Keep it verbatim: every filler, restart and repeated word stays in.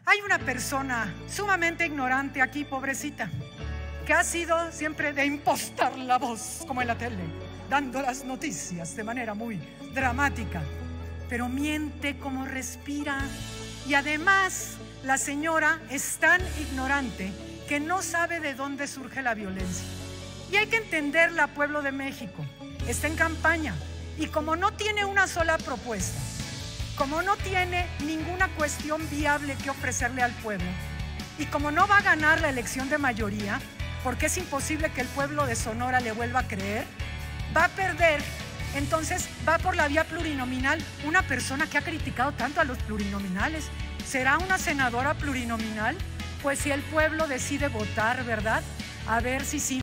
Hay una persona sumamente ignorante aquí, pobrecita, que ha sido siempre de impostar la voz, como en la tele, dando las noticias de manera muy dramática, pero miente como respira. Y además, la señora es tan ignorante que no sabe de dónde surge la violencia. Y hay que entenderla, pueblo de México. Está en campaña y como no tiene una sola propuesta, como no tiene ninguna cuestión viable que ofrecerle al pueblo y como no va a ganar la elección de mayoría, porque es imposible que el pueblo de Sonora le vuelva a creer, va a perder. Entonces va por la vía plurinominal. Una persona que ha criticado tanto a los plurinominales, ¿será una senadora plurinominal? Pues si el pueblo decide votar, ¿verdad? A ver si sí.